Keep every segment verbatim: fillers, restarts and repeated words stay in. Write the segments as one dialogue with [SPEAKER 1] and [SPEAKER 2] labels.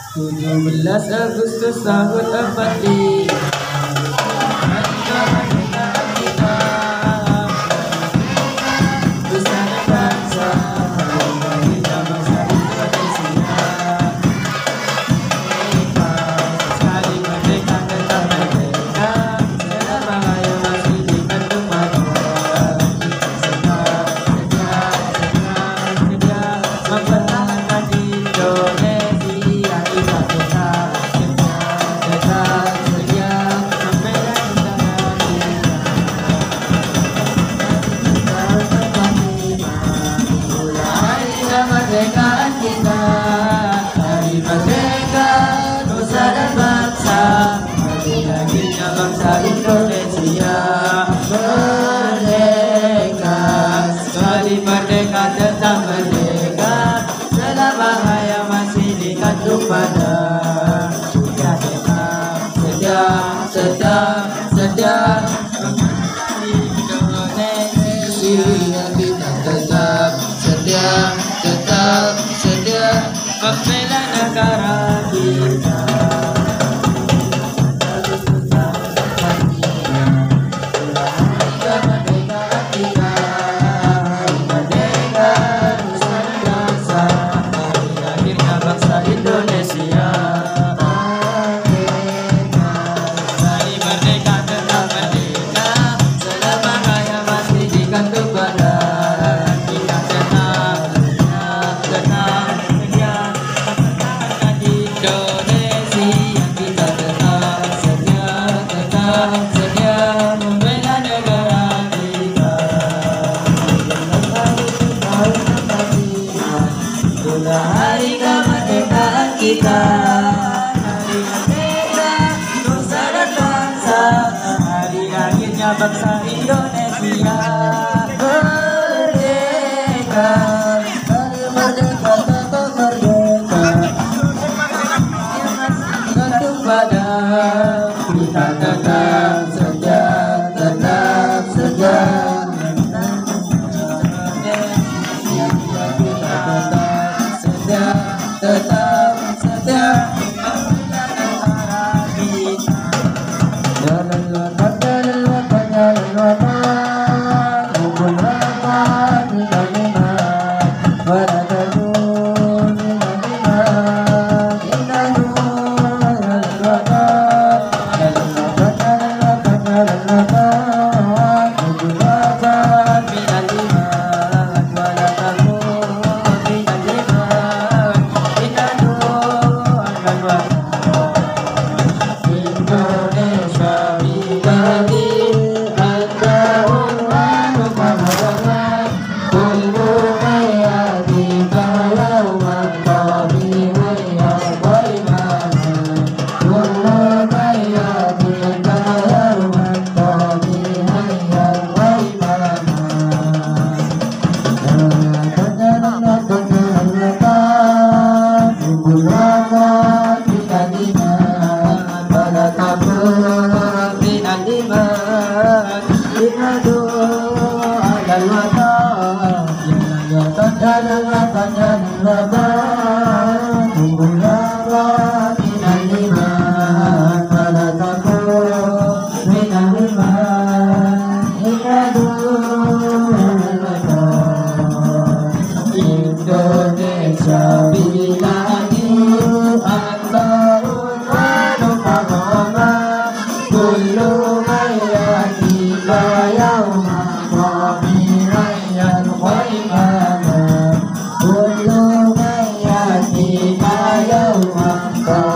[SPEAKER 1] tujuh belas Agustus tahun empat puluh hari kemerdekaan kita, Busana bangsa, hari lahirnya bangsa Indonesia. Merdeka, sekali merdeka tetap merdeka, selama raya masih dikandung merdeka. Sedia, sedia, sedia, mempertahankan Indonesia. Kemerdekaan kita, hari merdeka nusa dan bangsa, hari lahirnya bangsa Indonesia. Merdeka, sekali merdeka tetap merdeka, selama raya masih dikandung pada merdeka. Sedia, sedia, sedia, Indonesia kita tetap sedia, tetap sedia membela negara kita. Kemerdekaan kita, hari merdeka nusa dan bangsa, hari lahirnya bangsa Indonesia. Hari merdeka tetap merdeka, selama raya masih dikandung pada kita. Tetap, tetap, sedia, mempertahankan Indonesia. Kita tetap sedia, tetap sedia membela negara kita. Itulah hari kemerdekaan kita, hari merdeka nusa dan bangsa, hari lahirnya bangsa Indonesia. Merdeka, hari merdeka tetap merdeka, gantung pada kita. Tetap sedia, tetap sedia, tetap sedia membela kita. Jalan luar, jalan luar, jalan luar, hukum rapat tidak lima, pada terjun tidak lima, kita dua jalan luar, jalan luar, jalan luar, jalan luar, hukum rapat tidak lima, pada terjun tidak lima, kita dua jalan luar. Indonesia bidadi al-Qur'an wa-Muhammad, kullu mayati bayawman tabi wayawayman, kullu mayati bayawman tabi wayawayman. Indonesia biladi Allahul Muhammad, kullu mayati bayawma wabirayan waimana, kullu mayati bayawma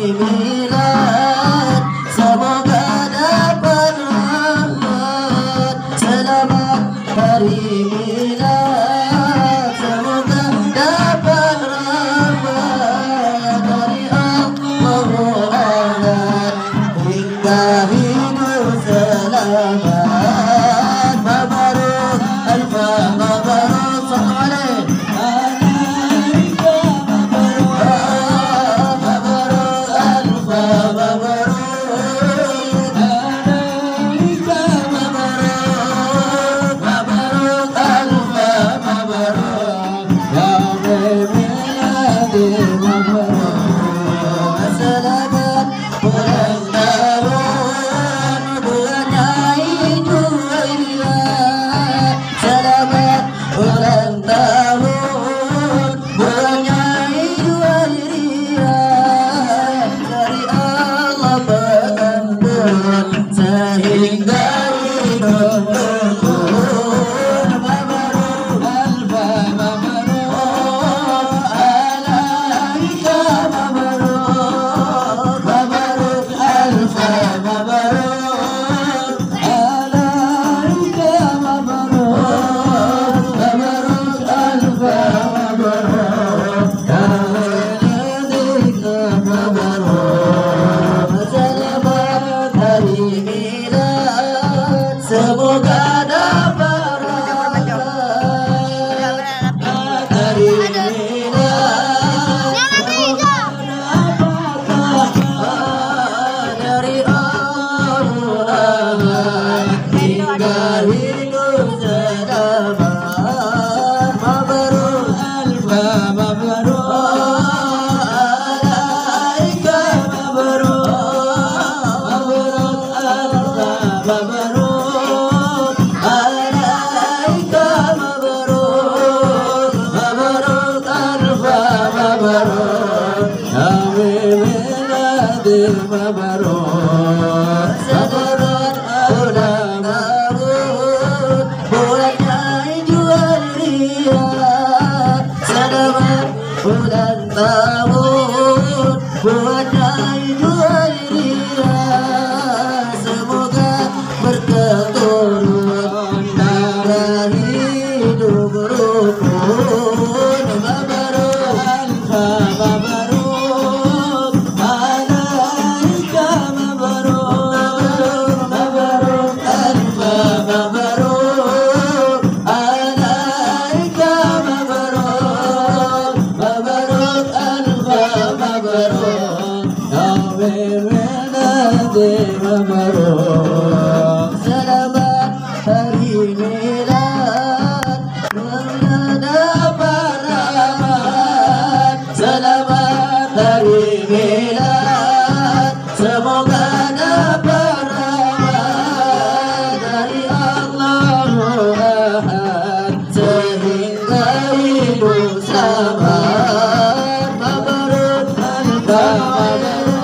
[SPEAKER 1] milad, semoga dapat rahmat. Selamat hari milad, semoga dapat rahmat dari Allah hingga hidup selamat. Mabaruk alfa mabaruk sallallahu sehingga hidup rukun. Mabaruk alfa mabaruk alaika mabaruk. Mabaruk alfa mabaruk alaika mabaruk. Mabaruk alfa mabaruk alaika mabaruk. Selamat hari milad, semoga dapat rahmat. Hari milad, semoga dapat rahmat dari Allah hingga hidup selamat. Mabaruk alfa mabaruk alaika mabaruk. Mabaruk alfa mabaruk alaika mabaruk. Mabaruk alfa mabaruk yaumi miladi mabaruk. Selamat ulang tahun buatnya jualia. Selamat ulang tahun buatnya jualia. Semoga berketurunan darah hidup rukun. Mabaruk alfa mabaruk alaika mabaruk. Mabaruk alfa mabaruk alaika mabaruk. Mabaruk alfa mabaruk yaumi miladi mabaruk. Selamat hari milad, semoga dapat rahmat. Selamat hari milad, semoga dapat rahmat dari Allah sehingga hidup selamat. Mabaruk alfa mabaruk